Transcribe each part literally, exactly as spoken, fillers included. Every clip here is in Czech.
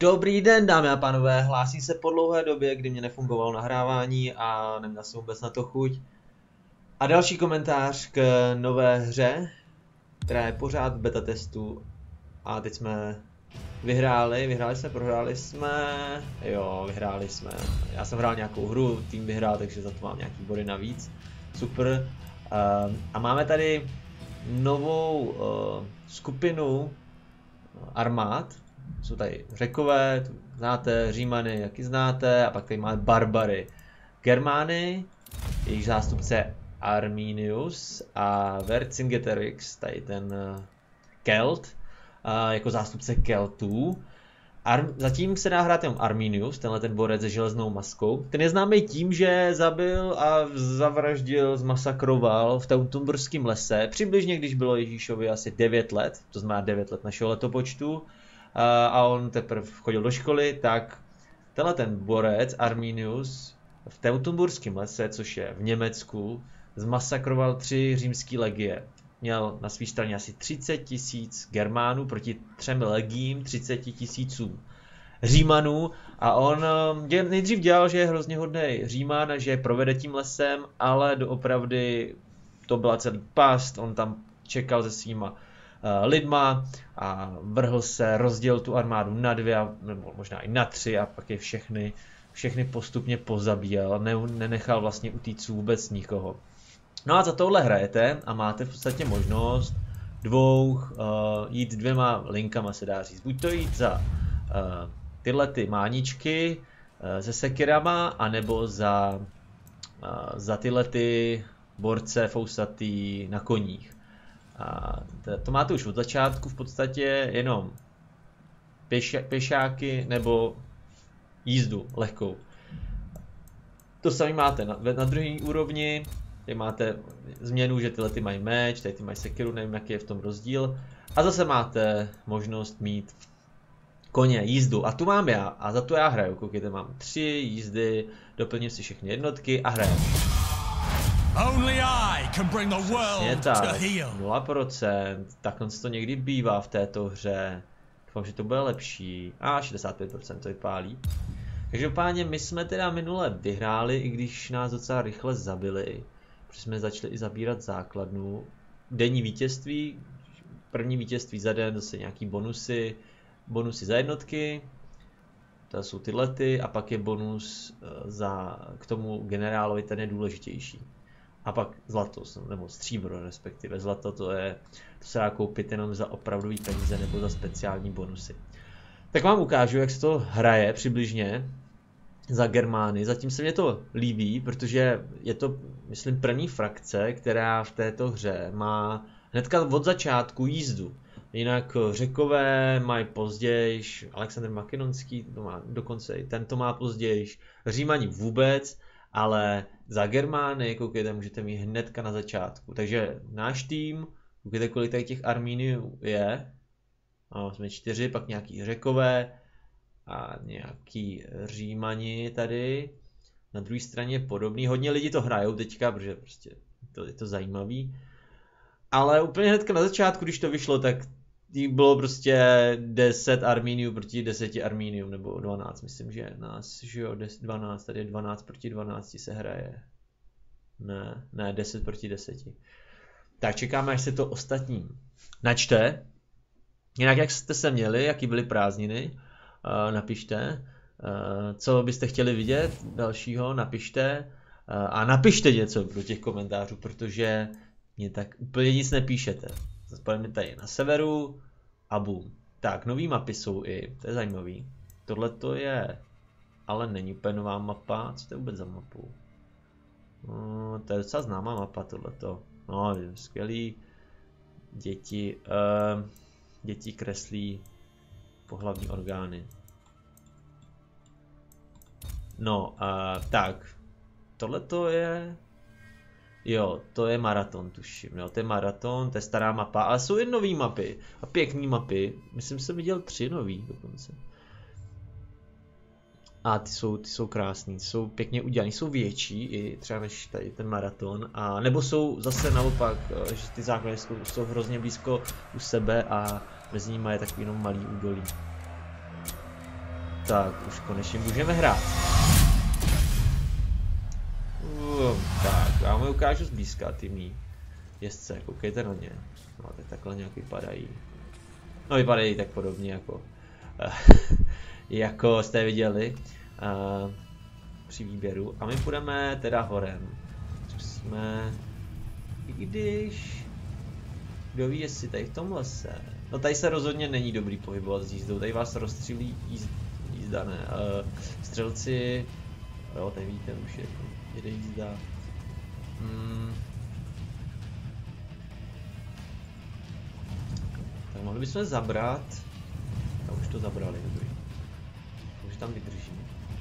Dobrý den, dámy a pánové, hlásí se po dlouhé době, kdy mě nefungovalo nahrávání a neměl jsem vůbec na to chuť. A další komentář k nové hře, která je pořád v beta testu. A teď jsme vyhráli, vyhráli jsme, prohráli jsme, jo, vyhráli jsme. Já jsem hrál nějakou hru, tým vyhrál, takže za to mám nějaký body navíc. Super. A máme tady novou uh, skupinu armád. Jsou tady Řekové, znáte, Římany, jaký znáte, a pak tady máme Barbary. Germány, jejich zástupce Arminius a Vercingetorix, tady ten uh, Kelt, uh, jako zástupce Keltů. Ar zatím se dá hrát jenom Arminius, tenhle ten borec se železnou maskou. Ten je známý tím, že zabil a zavraždil, zmasakroval v Teutoburském lese, přibližně když bylo Ježíšovi asi devět let, to znamená devět let našeho letopočtu. A on teprve chodil do školy, tak tenhle ten borec Arminius v Teutoburském lese, což je v Německu, zmasakroval tři římské legie. Měl na své straně asi třicet tisíc Germánů proti třem legím třicet tisícům Římanů a on nejdřív dělal, že je hrozně hodnej Říman, že je provede tím lesem, ale doopravdy to byla celý past, on tam čekal se svýma lidma a vrhl se, rozdělil tu armádu na dvě, nebo možná i na tři a pak je všechny, všechny postupně pozabíjel, ne, nenechal vlastně utíct vůbec nikoho. No a za tohle hrajete a máte v podstatě možnost dvou, uh, jít dvěma linkama, se dá říct. Buď to jít za uh, tyhle ty máničky uh, se sekirama, anebo za, uh, za tyhle ty borce fousatý na koních. A to máte už od začátku v podstatě jenom pěša, pěšáky nebo jízdu lehkou. To samé máte na, na druhé úrovni, tady máte změnu, že tyhle ty mají meč, tady ty mají sekiru, nevím jaký je v tom rozdíl. A zase máte možnost mít koně, jízdu a tu mám já a za to já hraju, koukejte, mám tři jízdy, doplním si všechny jednotky a hraju. Only I can bring the world to heel. nula procent, takhle to někdy bývá v této hře. Doufám, že to bude lepší. A šedesát pět procent to vypálí. Každopádně my jsme teda minule vyhráli, i když nás docela rychle zabili. Protože jsme začali i zabírat základnu. Denní vítězství, první vítězství za den, zase nějaký bonusy. Bonusy za jednotky. To jsou tyhle ty, a pak je bonus za, k tomu generálovi, ten je důležitější. A pak zlato, nebo stříbro respektive. Zlato to je, to se dá koupit jenom za opravdový peníze nebo za speciální bonusy. Tak vám ukážu, jak se to hraje přibližně za Germány. Zatím se mě to líbí, protože je to, myslím, první frakce, která v této hře má hnedka od začátku jízdu. Jinak Řekové mají později, Alexandr Makedonský to má dokonce i ten to má později, Římani vůbec, ale za Germány, koukejte, můžete mít hnedka na začátku. Takže náš tým, koukejte, kolik tady těch Armíniů je. No, jsme čtyři, pak nějaký Řekové a nějaký Římani tady. Na druhé straně je podobný. Hodně lidí to hrajou teďka, protože prostě to, je to zajímavý. Ale úplně hnedka na začátku, když to vyšlo, tak bylo prostě deset Armíniů proti deseti Armíniům, nebo dvanáct, myslím, že nás, že jo, dvanáct, tady je dvanáct proti dvanácti se hraje. Ne, ne, deset proti deseti. Tak čekáme, až se to ostatním načte. Jinak jak jste se měli, jaký byly prázdniny, uh, napište. Uh, co byste chtěli vidět dalšího, napište. Uh, a napište něco do těch komentářů, protože mě tak úplně nic nepíšete. Zaspojíme tady na severu a boom. Tak, nový mapy jsou i, to je zajímavý. Tohle to je, ale není úplně nová mapa, co to je vůbec za mapu? No, to je docela známá mapa tohleto. No, je skvělý. Děti, uh, děti kreslí pohlavní orgány. No, uh, tak, tohleto je... Jo, to je maraton, tuším, jo, to je maraton, to je stará mapa, ale jsou i nový mapy a pěkný mapy, myslím, že jsem viděl tři nový dokonce. A ty jsou, ty jsou krásný, jsou pěkně udělaný, jsou větší i třeba než tady ten maraton, a nebo jsou zase naopak, že ty základy jsou, jsou hrozně blízko u sebe a mezi nimi je takový jenom malý údolí. Tak, už konečně můžeme hrát. Uh, tak, já mu ukážu zblízka ty mý jezdce, koukejte na ně. No, tak takhle nějak vypadají. No, vypadají tak podobně jako, jako jste viděli uh, při výběru. A my půjdeme teda horem. Zkusíme, i když, kdo ví, jestli tady v tom lese. No tady se rozhodně není dobrý pohybovat s jízdou, tady vás rozstřílí jízd, jízda, ne. Uh, střelci, jo, tady vidíte, už je, jede jízda. Hmm. Tak mohli bychom zabrat, a už to zabrali, dobrý. Už tam vydrží.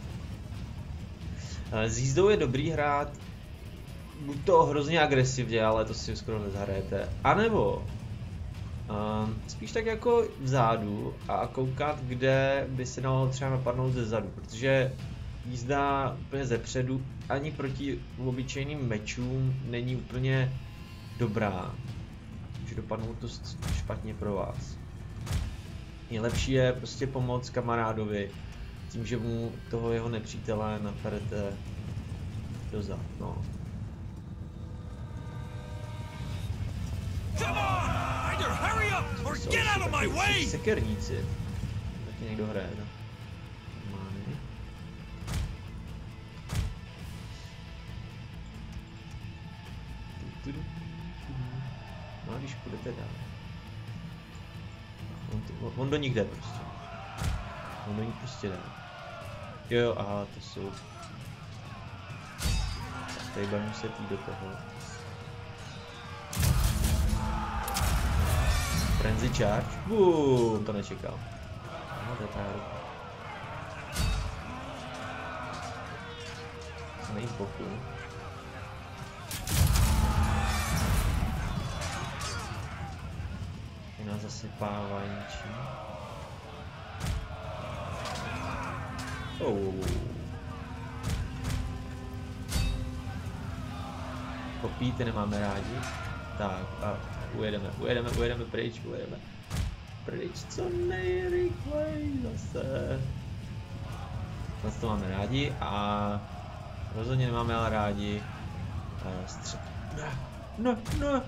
Uh, s jízdou je dobrý hrát, buď to hrozně agresivně, ale to si skoro nezahrajete, anebo Um, spíš tak jako vzadu a koukat, kde by se dalo třeba napadnout ze zadu, protože jízda úplně ze předu ani proti obyčejným mečům není úplně dobrá. Může dopadnout to špatně pro vás. Nejlepší je prostě pomoct kamarádovi tím, že mu toho jeho nepřítele napadete dozad, no. Sekerníci. Taky někdo hraje, no. No a když půjdete dál. On, to, on do nich jde prostě. On do nich prostě jde. Jo jo, aha, to jsou. Tak tady budeme muset jít do toho. Frenzy charge. Boom, to nečekal. No, to je ta ruka. Jsme jít boku. Je nás zasypává ničím. Oh. Kopíty nemáme rádi. Tak a ujedeme, ujedeme, ujedeme pryč, ujedeme pryč co nejrychleji zase. Zase to máme rádi a rozhodně nemáme ale rádi uh, střed... Ne, ne, ne.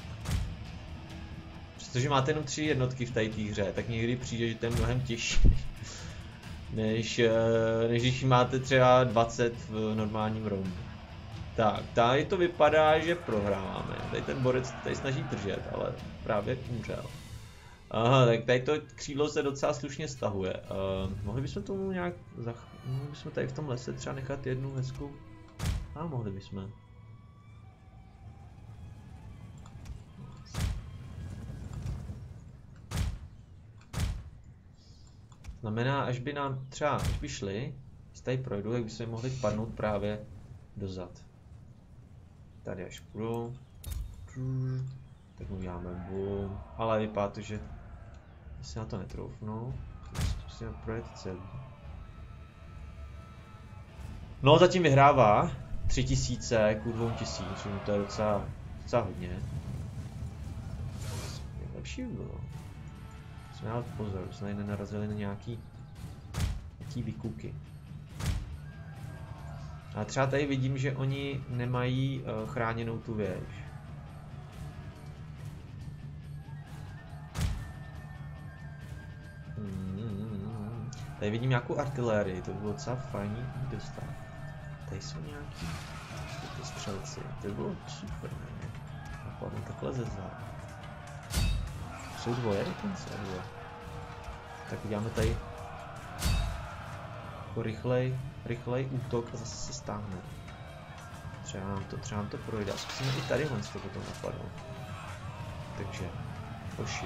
Přestože máte jenom tři jednotky v té hře, tak někdy přijde, že to je mnohem těžší, než, uh, než když máte třeba dvacet v normálním roundu. Tak, tady to vypadá, že prohráváme. Tady ten borec tady snaží držet, ale právě umřel. Aha, tak tady to křídlo se docela slušně stahuje. Uh, mohli bychom tomu nějak, zach... mohli bychom tady v tom lese třeba nechat jednu hezkou? A mohli bychom. Znamená, až by nám třeba, až by šli, když tady projdu, tak by se mohli padnout právě dozad. Tady až půjdu, tak mu uděláme boom, ale vypadá to, že si na to netroufnu, musíme projet celý. No zatím vyhrává tři tisíce ku dvou tisícům, to je docela, docela hodně. Lepší by bylo. Musíme dát pozor, jsme tady nenarazili na nějaký, nějaký vykuky. A třeba tady vidím, že oni nemají uh, chráněnou tu věž. Mm, tady vidím nějakou artilérii, to bylo docela fajný dostat. Tady jsou nějaký ty střelci, to by bylo super, ne? Napadnu takhle ze zádu. Jsou dvoje dokonce, dvoje. Tak uděláme tady jako rychlej, rychlej útok a zase se stáhne. Třeba nám to, třeba nám to projde. Zkusíme i tady hled to potom napadnout. Takže, hoši.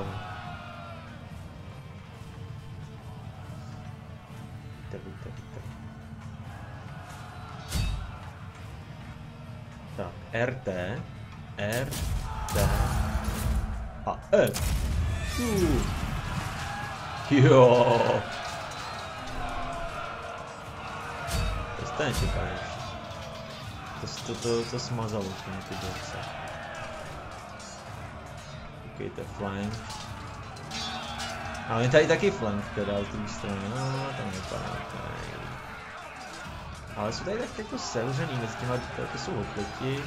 Víte, víte, víte. Tak, R T, R T a F. Uh. Jo. To jste nečekali. To, to, to, to smazalo tím ty borce. Koukejte, flank. Ale je tady taky flank teda z druhé strany, no tam vypadá tady. Ale jsou tady tak jako sevřený mezi těma, to jsou opleti.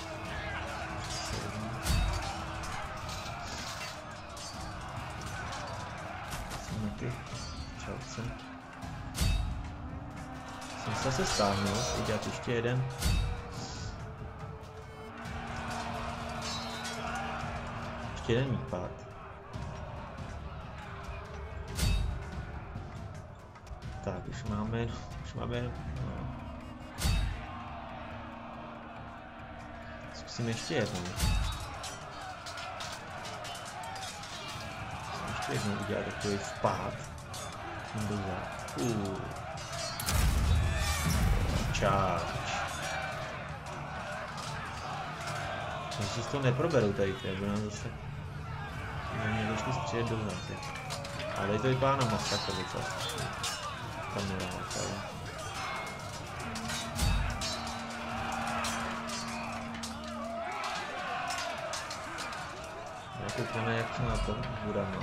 Jsem na ty čelce. Jsem se zase stáhnul, udělat ještě jeden. Ještě jeden výpad. Tak, už máme, už máme, no. Zkusím ještě jednou. Zkusím ještě jednou udělat takový vpád. Uh. Charge. Myslím, že to neproberou tady, aby nám zase mě došli střílet do záty. Ale tady to vypadá na masakr docela. Tam morál tady. Koukneme, jak to na to budeme.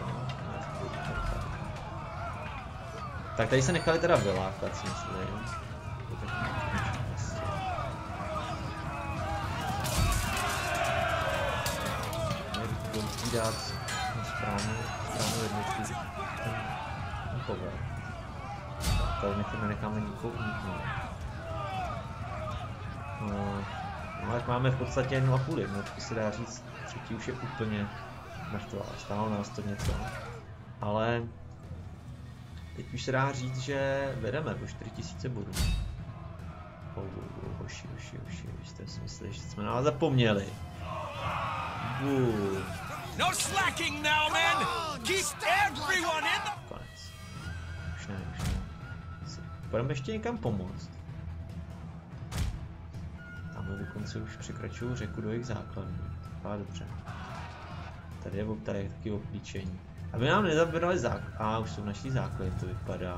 Tak tady se nechali teda vylákat, si myslím. Dát správnou, správnou jednotku ten, ten pover. Tady necháme, necháme nikoho uniknout. No, no, jak máme v podstatě jednu a půl jednotky, se dá říct, třetí už je úplně mrtvá, stálo nás to něco. Ale teď už se dá říct, že vedeme po čtyři tisíce bodů. Oh, oh, hoši, hoši, hoši, jste si mysleli, že jsme nás zapomněli. Uh. No slacking now, men! Keep everyone in the... Konec. Už ne, už ne. Půjdeme ještě někam pomoct. Tamhle dokonce už překračují řeku do jejich základů. A dobře. Tady je, tady je taky oblíčení. Aby nám nezabírali základ. A už jsou naši základy, to vypadá.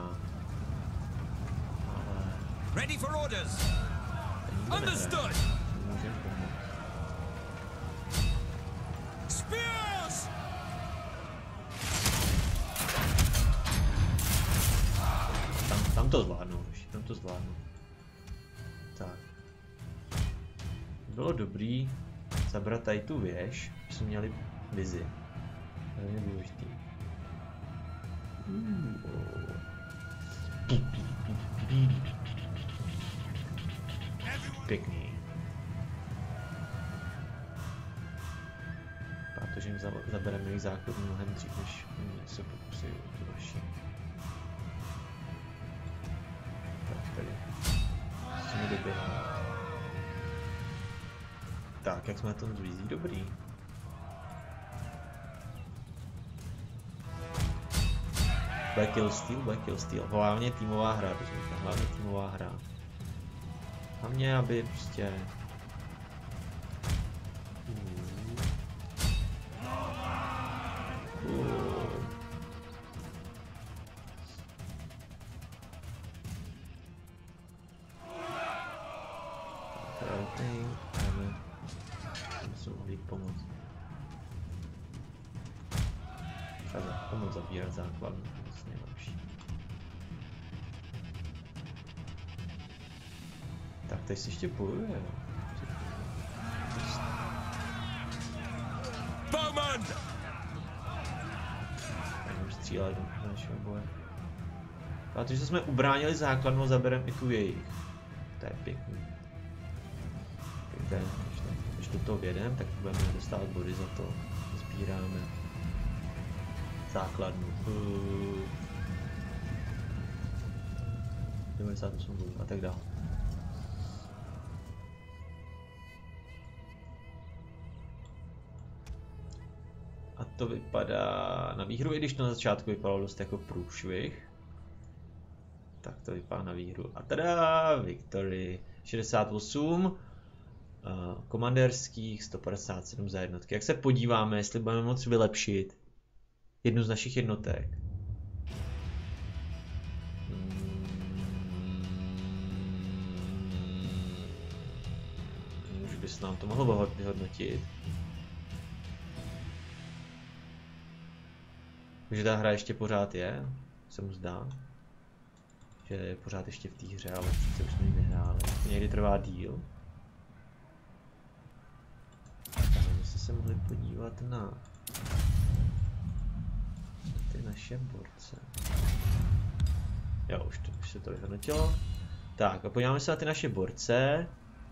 Ale... Ready for orders. Understood. Můžeme pomoct. Spears! Tam, tam to zvládnou, tam to zvládnou. Tak. Bylo dobrý zabrat tady tu věž, když jsme měli vizi. To je důležitý. Pěkný. Protože jim zabereme jejich základ mnohem dřív, než se pokusí o to další. Tak tady. Musíme doběhnout. Tak, jak jsme na tom zvízí? Dobrý. Black Kill Steel, Black Kill Steel. Hlavně týmová hra, rozumíte? Hlavně týmová hra. Hlavně, aby prostě... Pomoc zabírat základ, vlastně lepší. Tak teď si ještě bojuje, jo. Bowman! Můžeme střílet do našeho boje. Protože jsme ubránili základnu, zabereme i tu jejich. To je pěkný. Pěkné, když do toho vědeme, tak budeme dostávat body za to. Sbíráme základnu. devadesát osm bodů a tak dále. A to vypadá na výhru, i když to na začátku vypadalo dost jako průšvih. Tak to vypadá na výhru. A teda Victory šedesát osm uh, komandérských, sto padesát sedm za jednotky. Jak se podíváme, jestli budeme moct vylepšit jednu z našich jednotek. Už by se nám to mohlo vyhodnotit. že ta hra ještě pořád je, se mu zdá. Že je pořád ještě v té hře, ale přece už jsme ji nehráli. To někdy trvá díl. Tak my jsme se mohli podívat na ty naše borce. Jo, už, to, už se to vyhodnotilo. Tak a podíváme se na ty naše borce.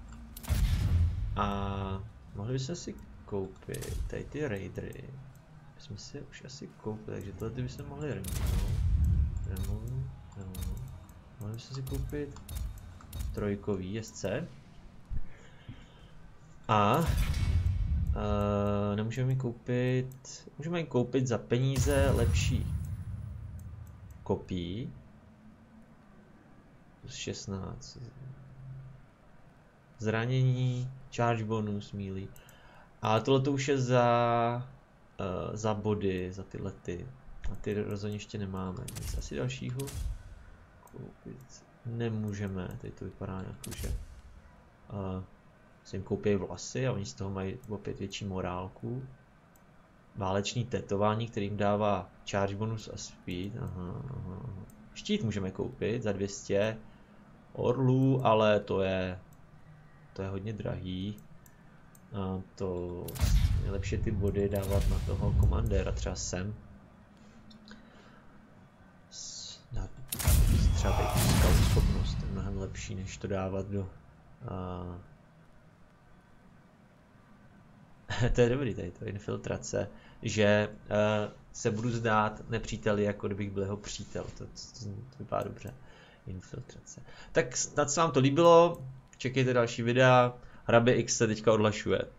A mohli bychom si koupit tady ty raidery. Jsme si už asi koupili, takže tohle ty bychom mohli removnout. Remove, remove. Mohli bychom si koupit trojkový jezdce. A uh, nemůžeme ji koupit, můžeme ji koupit za peníze lepší kopí. šestnáct. Zranění, charge bonus, melee. Ale tohle to už je za, uh, za body, za tyhle ty. A ty rozhodně ještě nemáme. Nic asi dalšího koupit nemůžeme. Tady to vypadá jako, že uh, se jim koupí vlasy a oni z toho mají opět větší morálku. Váleční tetování, který jim dává charge bonus a speed. Aha, aha, aha. Štít můžeme koupit za dvě stě orlů, ale to je to je hodně drahý. A to je lepší ty body dávat na toho komandéra, třeba sem. Třeba tady scout schopnost je mnohem lepší, než to dávat do... A... to je dobrý tady, to je infiltrace, že uh, se budu zdát nepříteli, jako kdybych byl jeho přítel, to, to, to, to vypadá dobře. Infiltrace. Tak snad se vám to líbilo, čekejte další videa, Hrabě X se teďka odhlašuje.